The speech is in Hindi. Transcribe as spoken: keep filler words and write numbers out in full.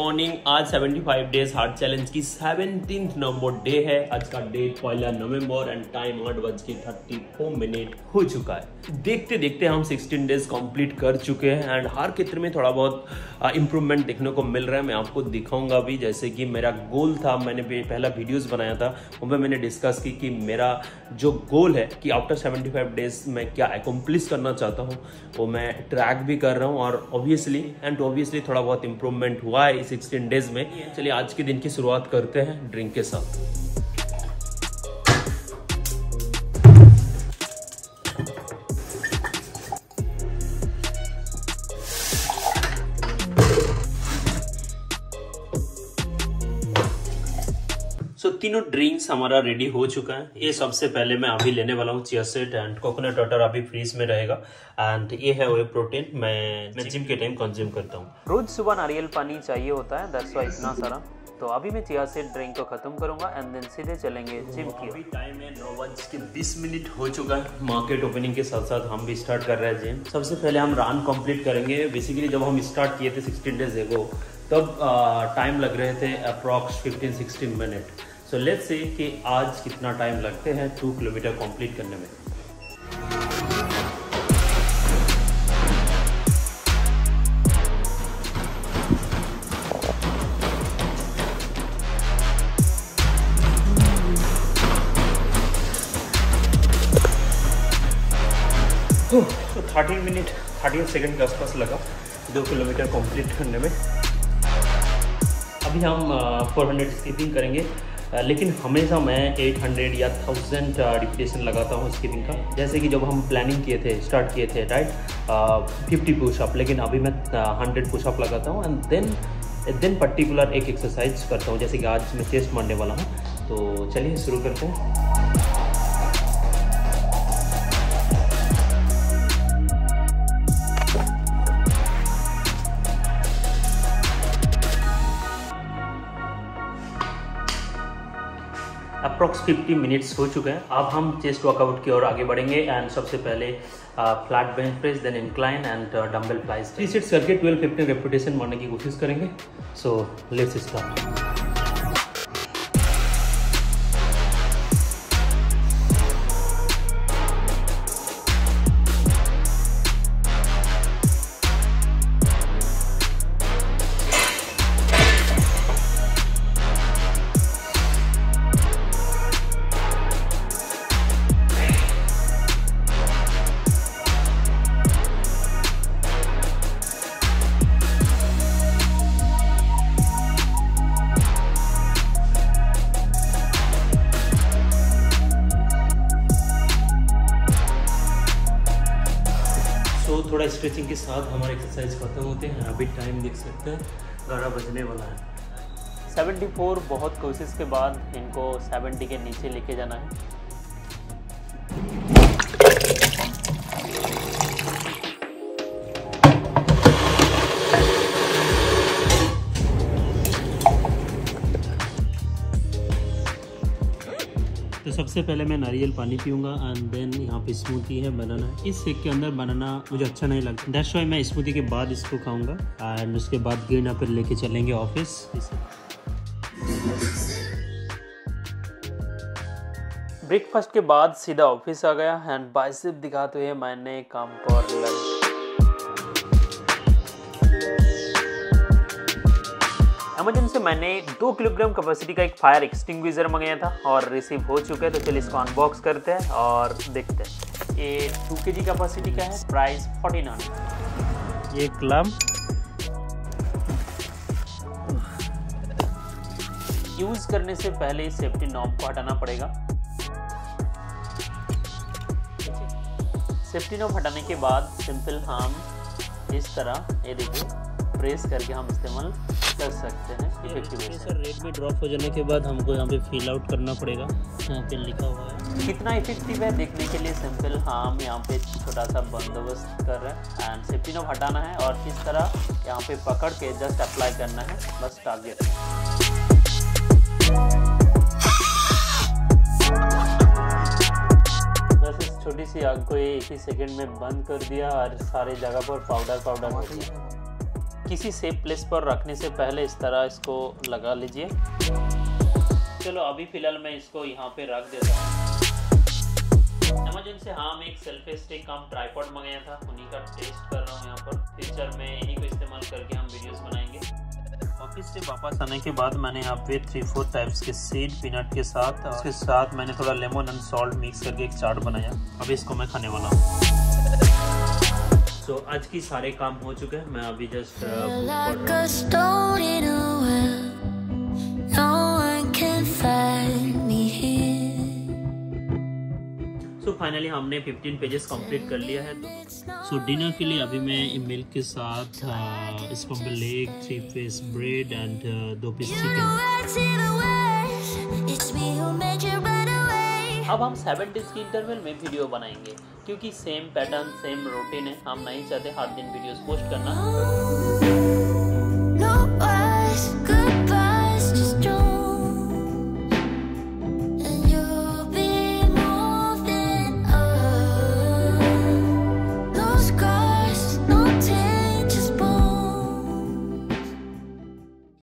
मॉर्निंग। आज पचहत्तर डेज हार्ट चैलेंज की सेवनटीन्थ नंबर डे है। आज का डेट पहला नवंबर एंड टाइम आठ बज के थर्टी फोर मिनट हो चुका है। देखते देखते हम सोलह डेज कंप्लीट कर चुके हैं एंड हर क्षेत्र में थोड़ा बहुत इंप्रूवमेंट देखने को मिल रहा है। मैं आपको दिखाऊंगा भी, जैसे कि मेरा गोल था, मैंने पहला वीडियोस बनाया था उनमें मैंने डिस्कस की कि मेरा जो गोल है कि आफ्टर पचहत्तर डेज में क्या अकम्प्लिश करना चाहता हूँ, वो मैं ट्रैक भी कर रहा हूँ और ऑब्वियसली एंड ऑब्वियसली थोड़ा बहुत इंप्रूवमेंट हुआ है इस सोलह डेज में। चलिए आज के दिन की शुरुआत करते हैं ड्रिंक के साथ। So, तीनों ड्रिंक्स हमारा रेडी हो चुका है। ये सबसे पहले मैं अभी लेने वाला हूँ chia seed and coconut water, अभी फ्रीज में रहेगा। एंड ये है वे प्रोटीन, मैं मैं जिम के टाइम कंज्यूम करता हूँ। रोज सुबह नारियल पानी चाहिए होता है, दैट्स व्हाई इतना सारा। तो अभी मैं चिया सीड ड्रिंक को खत्म करूंगा एंड देन सीधे चलेंगे जिम की। अभी टाइम है नौ बज के बीस मिनट हो चुका है। मार्केट ओपनिंग के साथ साथ हम भी स्टार्ट कर रहे हैं जिम। सबसे पहले हम रन कंप्लीट करेंगे। बेसिकली जब हम स्टार्ट किए थे सोलह डेज एगो, तब टाइम लग रहे थे approx fifteen sixteen minute. So let's see कि आज कितना टाइम लगते हैं टू किलोमीटर कंप्लीट करने में। तो थर्टीन मिनट थर्टीन सेकेंड के आसपास लगा दो किलोमीटर कंप्लीट करने में। अभी हम फोर हंड्रेड स्कीपिंग करेंगे, लेकिन हमेशा मैं एट हंड्रेड या थाउजेंड रिपीटेशन लगाता हूँ स्कीपिंग का। जैसे कि जब हम प्लानिंग किए थे, स्टार्ट किए थे राइट फिफ्टी पुशअप, लेकिन अभी मैं हंड्रेड पुशअप लगाता हूँ एंड देन देन पर्टिकुलर एक एक्सरसाइज करता हूँ। जैसे कि आज मैं चेस्ट मारने वाला हूँ, तो चलिए शुरू करते हैं। अप्रॉक्स फिफ्टी मिनट्स हो चुके हैं। अब हम चेस्ट वर्कआउट की ओर आगे बढ़ेंगे एंड सबसे पहले flat bench press, then incline and dumbbell flies three sets करके ट्वेल्व फिफ्टीन रेपिटेशन मारने की कोशिश करेंगे। So let's start. तो थोड़ा स्ट्रेचिंग के साथ हमारे एक्सरसाइज खत्म होते हैं। अभी टाइम देख सकते हैं ग्यारह बजने वाला है। सेवेंटी फोर बहुत कोशिश के बाद इनको सेवेंटी के नीचे लेके जाना है। तो सबसे पहले मैं नारियल पानी पीऊंगा एंड देन यहाँ पे स्मूथी है, बनाना है। इस शेक के अंदर बनाना मुझे अच्छा नहीं लगता, दैट्स व्हाई मैं स्मूथी के बाद इसको खाऊंगा एंड उसके बाद ग्रीन एप्पल लेके चलेंगे ऑफिस। ब्रेकफास्ट के बाद सीधा ऑफिस आ गया एंड बाइसेप दिखाते हुए मैंने काम पर लग अमेज़न से मैंने दो किलोग्राम कैपेसिटी का एक फायर एक्सटिंग्विशर मंगाया था और रिसीव हो चुका है। तो चलिए इसको अनबॉक्स करते हैं और देखते हैं। ये टू के जी कैपेसिटी का है, प्राइस फोर्टी नाइन। ये क्लम यूज करने से पहले सेफ्टी नॉब को हटाना पड़ेगा। सेफ्टी नॉब हटाने के बाद सिंपल हम इस तरह ये देखिए प्रेस करके हम इस्तेमाल कर सकते हैं इफेक्टिवली। सर रेट में ड्रॉप हो जाने के बाद हमको यहाँ पे फिल आउट करना पड़ेगा, यहाँ पे लिखा हुआ है। कितना इफेक्टिव है देखने के लिए सिंपल हम यहाँ पे छोटा सा बंदोबस्त कर रहे हैं एंड सेफ्टी नॉब हटाना है और इस तरह यहाँ पे पकड़ के जस्ट अप्लाई करना है, बस टारगेट। बस इस छोटी सी आग को एक ही सेकंड में बंद कर दिया और सारे जगह पर पाउडर पाउडर हो गया। किसी सेफ प्लेस पर रखने से पहले इस तरह इसको लगा लीजिए। चलो अभी फ़िलहाल मैं इसको यहाँ पे रख देता हूँ। अमेज़न से हाँ मैं एक सेल्फी स्टिक कम ट्राइपॉड मंगाया था, उन्हीं का टेस्ट कर रहा हूँ यहाँ पर। फ्यूचर में इन्हीं को इस्तेमाल करके हम वीडियोस बनाएंगे। ऑफिस से वापस आने के बाद मैंने यहाँ पे थ्री फोर टाइप्स के सीड पीनट के साथ, उसके साथ मैंने थोड़ा लेमन एंड सॉल्ट मिक्स करके एक चाट बनाया। अभी इसको मैं खाने वाला हूँ। सो so, आज की सारे काम हो चुके हैं, मैं अभी जस्ट सो फाइनली हमने फिफ्टीन पेजेस कंप्लीट कर लिया है। सो so, डिनर के लिए अभी मैं मिल्क के साथ scramble egg, three piece bread and दो पीस चिकन। अब हम सेवन डेज के इंटरवल में वीडियो बनाएंगे, क्योंकि सेम पैटर्न सेम रूटीन है, हम नहीं चाहते हर दिन वीडियोस पोस्ट करना।